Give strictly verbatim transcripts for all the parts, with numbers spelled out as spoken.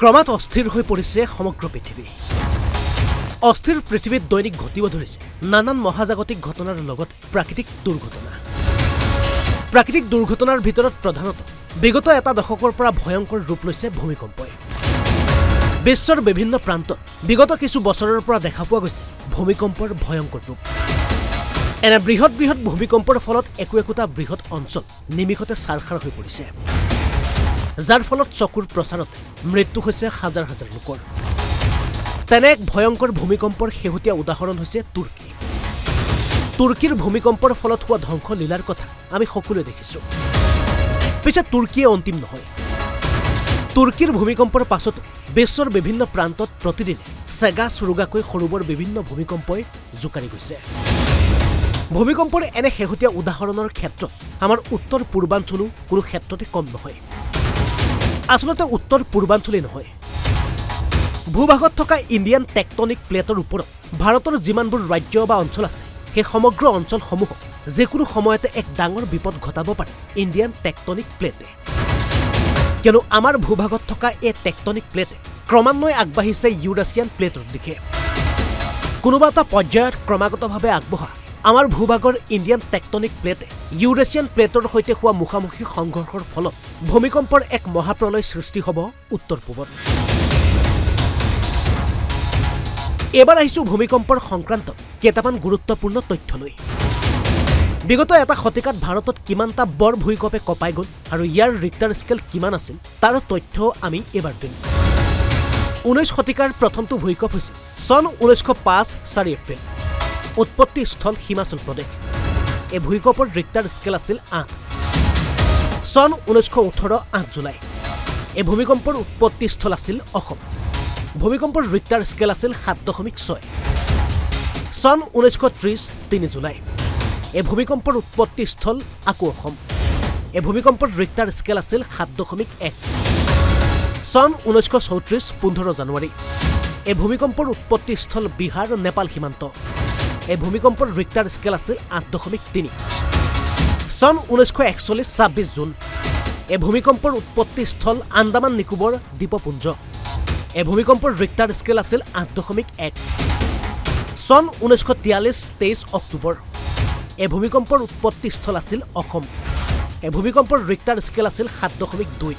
ক্ৰমাৎ অস্থিৰ হৈ পৰিছে সমগ্ৰ পৃথিৱী। অস্থিৰ পৃথিৱীত দৈনিক ঘটিব ধৰিছে নানান মহাজাগতিক ঘটনাৰ লগতে প্ৰাকৃতিক দুৰ্ঘটনা। প্ৰাকৃতিক দুৰ্ঘটনাৰ ভিতৰত প্ৰধানতঃ বিগত এটা দশকৰ পৰা ভয়ংকৰ ৰূপ লৈছে ভূমিকম্পই। বিশ্বৰ বিভিন্ন প্ৰান্তত বিগত কিছু বছৰৰ পৰা দেখা পোৱা গৈছে ভূমিকম্পৰ ভয়ংকৰ ৰূপ। এনে বৃহৎ বৃহৎ ভূমিকম্পৰ ফলত একো একোটা বৃহৎ অঞ্চল নিমিষতে ছাৰখাৰ হৈ পৰিছে, যাৰ ফলত চকুৰ প্ৰচাৰত মৃত্যু হৈছে হাজাৰ হাজাৰ লোকৰ। তেনে এক ভয়ংকৰ ভূমিকম্পৰ শেহতীয়া উদাহৰণ হৈছে তুৰ্কী। তুৰ্কীৰ ভূমিকম্পৰ ফলত হোৱা ধ্বংসলীলাৰ কথা আমি সকলোৱে দেখিছোঁ। পিছে তুৰ্কীয়ে অন্তিম নহয়। তুৰ্কীৰ ভূমিকম্পৰ পাছতো বিশ্বৰ বিভিন্ন প্ৰান্তত প্ৰতিদিনে চেগা চুৰুগাকৈ সৰু বৰ বিভিন্ন ভূমিকম্পই জোকাৰি গৈছে। ভূমিকম্পৰ এনে শেহতীয়া উদাহৰণৰ ক্ষেত্ৰত আমাৰ উত্তৰ পূৰ্বাঞ্চলো কোনো ক্ষেত্ৰতে কম নহয়। আচলতে উত্তৰ পূৰ্বাঞ্চলেই নহয়, ভূভাগত থকা ইণ্ডিয়ান টেকটনিক প্লেটৰ ওপৰত ভাৰতৰ যিমানবোৰ ৰাজ্য বা অঞ্চল আছে, সেই সমগ্ৰ অঞ্চলসমূহক যিকোনো সময়তে এক ডাঙৰ বিপদ ঘটাব পাৰে ইণ্ডিয়ান টেকটনিক প্লেটে। কিয়নো আমাৰ ভূভাগত থকা এই টেকটনিক প্লেটে ক্ৰমান্বয়ে আগবাঢ়িছে ইউৰাছিয়ান প্লেটৰ দিশে। কোনোবা এটা পৰ্যায়ত ক্ৰমাগতভাৱে আগবঢ়া আমাৰ ভূভাগৰ ইণ্ডিয়ান টেকটনিক প্লেটে ইউৰেছিয়ান প্লেটৰ সৈতে হোৱা মুখামুখি সংঘৰ্ষৰ ফলত ভূমিকম্পৰ এক মহাপ্ৰলয় সৃষ্টি হ'ব উত্তৰ পূবত। এবাৰ আহিছোঁ ভূমিকম্পৰ সংক্ৰান্তত কেইটামান গুৰুত্বপূৰ্ণ তথ্য লৈ। বিগত এটা শতিকাত ভাৰতত কিমানটা বৰ ভূমিকম্পে কঁপাই গ'ল আৰু ইয়াৰ ৰিক্টাৰ স্কেল কিমান আছিল তাৰ তথ্য আমি এবাৰ দিম। ঊনৈছ শতিকাৰ প্ৰথমটো ভূমিকম্প হৈছিল চন ঊনৈছশ পাঁচ চাৰি এপ্ৰিল। উৎপত্তি স্থল হিমাচল প্ৰদেশ। এই ভূমিকম্পৰ ৰিক্টাৰ স্কেল আছিল আঠ। চন ঊনৈছশ ওঠৰ আঠ জুলাই। এই ভূমিকম্পৰ উৎপত্তি স্থল আছিল অসম। ভূমিকম্পৰ ৰিক্টাৰ স্কেল আছিল সাত দশমিক ছয়। চন ঊনৈছশ ত্ৰিছ তিনি জুলাই। এই ভূমিকম্পৰ উৎপত্তি স্থল আকৌ অসম। এই ভূমিকম্পৰ ৰিক্টাৰ স্কেল আছিল সাত দশমিক এক। চন ঊনৈছশ চৌত্ৰিছ পোন্ধৰ জানুৱাৰী। এই ভূমিকম্পৰ উৎপত্তি স্থল বিহাৰ নেপাল সীমান্ত। এই ভূমিকম্পৰ ৰিক্টাৰ স্কেল আছিল আঠ দশমিক তিনি। চন ঊনৈছশ একচল্লিছ ছাব্বিছ জুন। এই ভূমিকম্পৰ উৎপত্তি স্থল আন্দামান নিকোবৰ দ্বীপপুঞ্জ। এই ভূমিকম্পৰ ৰিক্টাৰ স্কেল আছিল আঠ দশমিক এক। চন ঊনৈছশ তিয়াল্লিছ তেইছ অক্টোবৰ। এই ভূমিকম্পৰ উৎপত্তি স্থল আছিল অসম। এই ভূমিকম্পৰ ৰিক্টাৰ স্কেল আছিল সাত দশমিক দুই।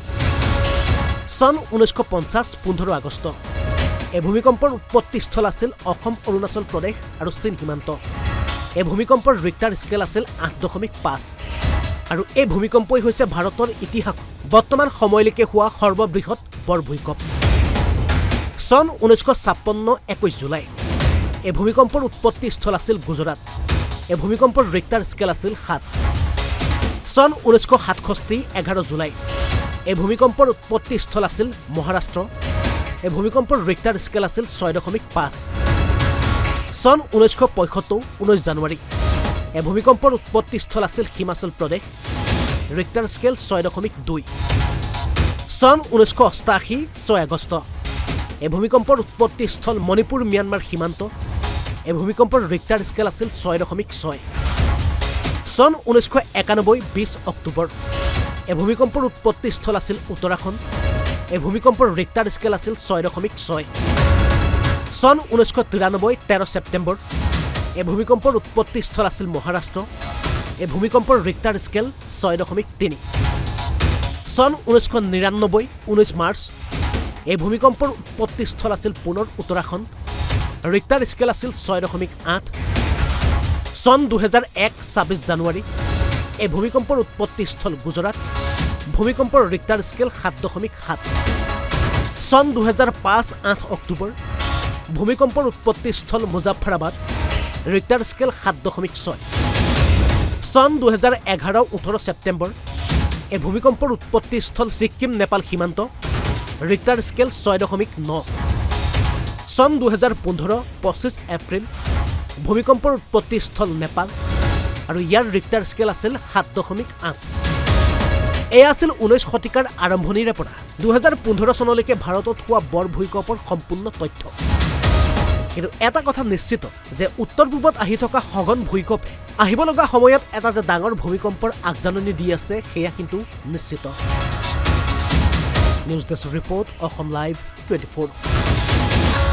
চন ঊনৈছশ পঞ্চাছ পোন্ধৰ আগষ্ট। এই ভূমিকম্পৰ উৎপত্তি স্থল আছিল অসম অৰুণাচল প্ৰদেশ আৰু চীন সীমান্ত। এই ভূমিকম্পৰ ৰিক্টাৰ স্কেল আছিল আঠ দশমিক পাঁচ। আৰু এই ভূমিকম্পই হৈছে ভাৰতৰ ইতিহাসত বৰ্তমান সময়লৈকে হোৱা সৰ্ববৃহৎ বৰ ভূমিকম্প। চন ঊনৈছশ ছাপন্ন একৈছ জুলাই। এই ভূমিকম্পৰ উৎপত্তি স্থল আছিল গুজৰাট। এই ভূমিকম্পৰ ৰিক্টাৰ স্কেল আছিল সাত। চন ঊনৈছশ সাতষষ্ঠি এঘাৰ জুলাই। এই ভূমিকম্পৰ উৎপত্তি স্থল আছিল মহাৰাষ্ট্ৰ। এই ভূমিকম্পৰ ৰিক্টাৰ স্কেল আছিল ছয় দশমিক পাঁচ। চন ঊনৈছশ পঁয়সত্তৰ ঊনৈছ জানুৱাৰী। এই ভূমিকম্পৰ উৎপত্তি স্থল আছিল হিমাচল প্ৰদেশ। ৰিক্টাৰ স্কেল ছয় দশমিক দুই। চন ঊনৈছশ অষ্টাশী ছয় আগষ্ট। এই ভূমিকম্পৰ উৎপত্তি স্থল মণিপুৰ ম্যানমাৰ সীমান্ত। এই ভূমিকম্পৰ ৰিক্টাৰ স্কেল আছিল ছয় দশমিক ছয়। চন ঊনৈছশ একানব্বৈ বিছ অক্টোবৰ। এই ভূমিকম্পৰ উৎপত্তি স্থল আছিল উত্তৰাখণ্ড। এই ভূমিকম্পৰ ৰিক্টাৰ স্কেল আছিল ছয় দশমিক ছয়। চন ঊনৈছশ তিৰানব্বৈ তেৰ ছেপ্টেম্বৰ। এই ভূমিকম্পৰ উৎপত্তি স্থল আছিল মহাৰাষ্ট্ৰ। এই ভূমিকম্পৰ ৰিক্টাৰ স্কেল ছয় দশমিক তিনি। চন ঊনৈছশ নিৰান্নব্বৈ ঊনৈছ মাৰ্চ। এই ভূমিকম্পৰ উৎপত্তি স্থল আছিল পুনৰ উত্তৰাখণ্ড। ৰিক্টাৰ স্কেল আছিল ছয় দশমিক আঠ। চন দুহেজাৰ এক ছাব্বিছ জানুৱাৰী। এই ভূমিকম্পৰ উৎপত্তি স্থল গুজৰাট। ভূমিকম্পৰ ৰিক্টাৰ স্কেল সাত দশমিক সাত। চন দুহেজাৰ পাঁচ আঠ অক্টোবৰ। ভূমিকম্পৰ উৎপত্তি স্থল মুজাফৰাবাদ। ৰিক্টাৰ স্কেল সাত দশমিক ছয়। চন দুহেজাৰ এঘাৰ ওঠৰ ছেপ্টেম্বৰ। এই ভূমিকম্পৰ উৎপত্তি স্থল ছিক্কিম নেপাল সীমান্ত। ৰিক্টাৰ স্কেল ছয় দশমিক ন। চন দুহেজাৰ পোন্ধৰ পঁচিছ এপ্ৰিল। ভূমিকম্পৰ উৎপত্তি স্থল নেপাল আৰু ইয়াৰ ৰিক্টাৰ স্কেল আছিল সাত দশমিক আঠ। এয়া আছিল ঊনৈছ শতিকাৰ আৰম্ভণিৰে পৰা দুহেজাৰ পোন্ধৰ চনলৈকে ভাৰতত হোৱা বৰ ভূমিকম্পৰ সম্পূৰ্ণ তথ্য। কিন্তু এটা কথা নিশ্চিত যে উত্তৰ পূবত আহি থকা সঘন ভূমিকম্পে আহিব লগা সময়ত এটা যে ডাঙৰ ভূমিকম্পৰ আগজাননী দি আছে সেয়া কিন্তু নিশ্চিত। News desk report Assam live twenty four